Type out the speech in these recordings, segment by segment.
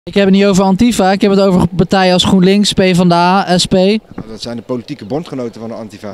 Ik heb het niet over Antifa, ik heb het over partijen als GroenLinks, PvdA, SP. Dat zijn de politieke bondgenoten van de Antifa.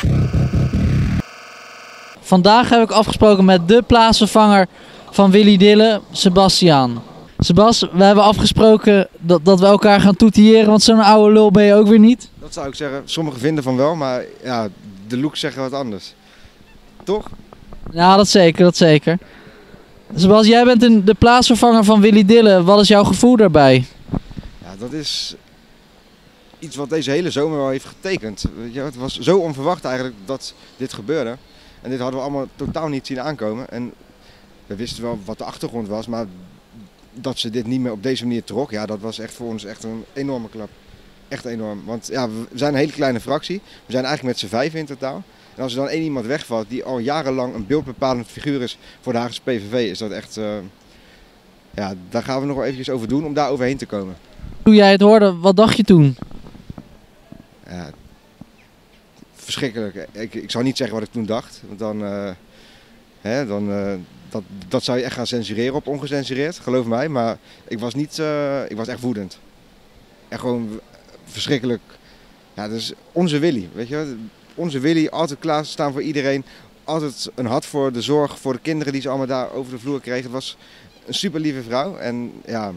Vandaag heb ik afgesproken met de plaatsvervanger van Willy Dillen, Sebastiaan. Sebas, we hebben afgesproken dat we elkaar gaan toetiëren, want zo'n oude lul ben je ook weer niet. Dat zou ik zeggen. Sommigen vinden van wel, maar ja, de looks zeggen wat anders. Toch? Ja, dat zeker, dat zeker. Sebas, jij bent de plaatsvervanger van Willy Dillen. Wat is jouw gevoel daarbij? Ja, dat is iets wat deze hele zomer wel heeft getekend. Weet je, het was zo onverwacht eigenlijk dat dit gebeurde. En dit hadden we allemaal totaal niet zien aankomen. En we wisten wel wat de achtergrond was, maar dat ze dit niet meer op deze manier trok, ja, dat was echt voor ons echt een enorme klap. Echt enorm. Want ja, we zijn een hele kleine fractie. We zijn eigenlijk met z'n 5 in totaal. En als er dan één iemand wegvalt die al jarenlang een beeldbepalend figuur is voor de Haagse PVV, is dat echt, ja, daar gaan we nog wel eventjes over doen om daar overheen te komen. Toen jij het hoorde, wat dacht je toen? Ja, verschrikkelijk. Ik zou niet zeggen wat ik toen dacht, want dan, dat zou je echt gaan censureren op ongecensureerd, geloof mij. Maar ik was niet, ik was echt woedend. En gewoon verschrikkelijk. Ja, dat is onze Willy, weet je. Onze Willy, altijd klaarstaan voor iedereen. Altijd een hart voor de zorg, voor de kinderen die ze allemaal daar over de vloer kregen. Het was een super lieve vrouw en ja,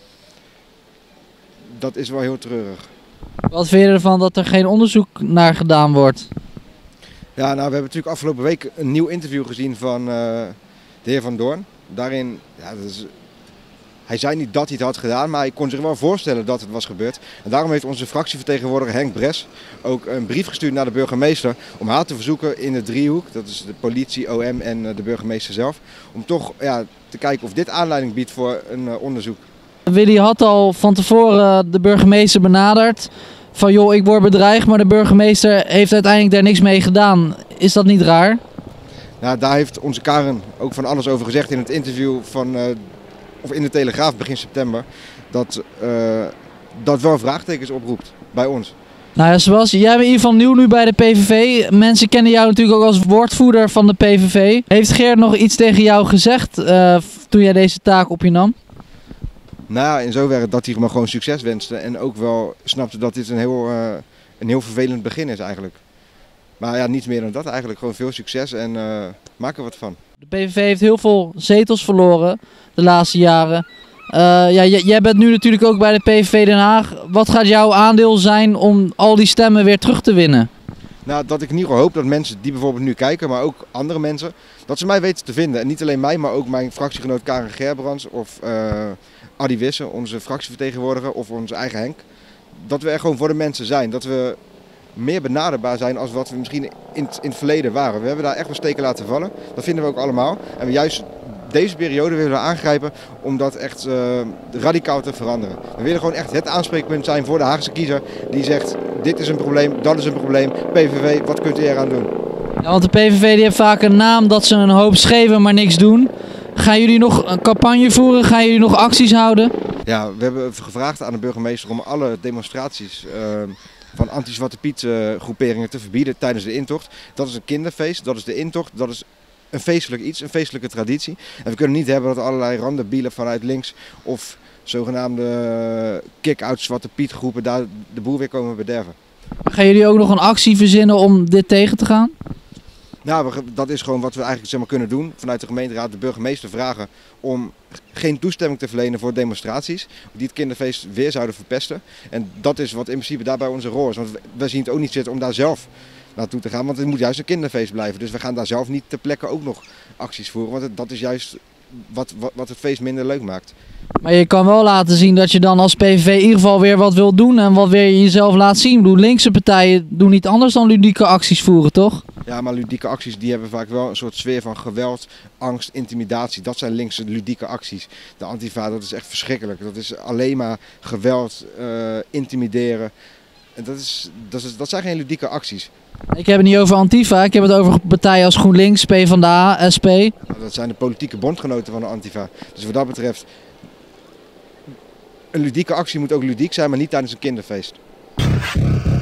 dat is wel heel treurig. Wat vind je ervan dat er geen onderzoek naar gedaan wordt? Ja, nou, we hebben natuurlijk afgelopen week een nieuw interview gezien van de heer Van Doorn. Daarin, ja, hij zei niet dat hij het had gedaan, maar hij kon zich wel voorstellen dat het was gebeurd. En daarom heeft onze fractievertegenwoordiger Henk Bres ook een brief gestuurd naar de burgemeester om haar te verzoeken in de driehoek, dat is de politie, OM en de burgemeester zelf, om toch ja, te kijken of dit aanleiding biedt voor een onderzoek. Willy had al van tevoren de burgemeester benaderd van joh, ik word bedreigd, maar de burgemeester heeft uiteindelijk daar niks mee gedaan. Is dat niet raar? Nou, daar heeft onze Karen ook van alles over gezegd in het interview of in de Telegraaf begin september, dat wel vraagtekens oproept bij ons. Nou ja, Sebas, jij bent in ieder geval nieuw nu bij de PVV. Mensen kennen jou natuurlijk ook als woordvoerder van de PVV. Heeft Geert nog iets tegen jou gezegd toen jij deze taak op je nam? Nou ja, in zoverre dat hij me gewoon succes wenste en ook wel snapte dat dit een heel vervelend begin is eigenlijk. Maar ja, niets meer dan dat eigenlijk. Gewoon veel succes en maak er wat van. De PVV heeft heel veel zetels verloren de laatste jaren. Ja, jij bent nu natuurlijk ook bij de PVV Den Haag. Wat gaat jouw aandeel zijn om al die stemmen weer terug te winnen? Nou, dat ik in ieder geval hoop dat mensen die bijvoorbeeld nu kijken, maar ook andere mensen, dat ze mij weten te vinden. En niet alleen mij, maar ook mijn fractiegenoot Karen Gerbrands of Adi Wisse, onze fractievertegenwoordiger, of onze eigen Henk. Dat we er gewoon voor de mensen zijn. Dat we meer benaderbaar zijn als wat we misschien in het verleden waren. We hebben daar echt wel steken laten vallen. Dat vinden we ook allemaal. En we juist deze periode willen we aangrijpen om dat echt radicaal te veranderen. We willen gewoon echt het aanspreekpunt zijn voor de Haagse kiezer die zegt dit is een probleem, dat is een probleem. PVV, wat kunt u eraan doen? Ja, want de PVV die heeft vaak een naam dat ze een hoop schreeuwen maar niks doen. Gaan jullie nog een campagne voeren? Gaan jullie nog acties houden? Ja, we hebben gevraagd aan de burgemeester om alle demonstraties van anti-Zwarte Piet groeperingen te verbieden tijdens de intocht. Dat is een kinderfeest, dat is de intocht, dat is een feestelijk iets, een feestelijke traditie. En we kunnen niet hebben dat allerlei randenbielen vanuit links of zogenaamde kick-out Zwarte Piet groepen daar de boel weer komen bederven. Gaan jullie ook nog een actie verzinnen om dit tegen te gaan? Nou, dat is gewoon wat we eigenlijk zeg maar, kunnen doen. Vanuit de gemeenteraad de burgemeester vragen om geen toestemming te verlenen voor demonstraties. Die het kinderfeest weer zouden verpesten. En dat is wat in principe daarbij onze rol is. Want we zien het ook niet zitten om daar zelf naartoe te gaan. Want het moet juist een kinderfeest blijven. Dus we gaan daar zelf niet ter plekke ook nog acties voeren. Want dat is juist wat het feest minder leuk maakt. Maar je kan wel laten zien dat je dan als PVV in ieder geval weer wat wil doen en wat weer jezelf laat zien. Ik bedoel, linkse partijen doen niet anders dan ludieke acties voeren, toch? Ja, maar ludieke acties die hebben vaak wel een soort sfeer van geweld, angst, intimidatie. Dat zijn linkse ludieke acties. De Antifa, dat is echt verschrikkelijk. Dat is alleen maar geweld, intimideren. En dat zijn geen ludieke acties. Ik heb het niet over Antifa, ik heb het over partijen als GroenLinks, PvdA, SP. Dat zijn de politieke bondgenoten van de Antifa. Dus wat dat betreft, een ludieke actie moet ook ludiek zijn, maar niet tijdens een kinderfeest.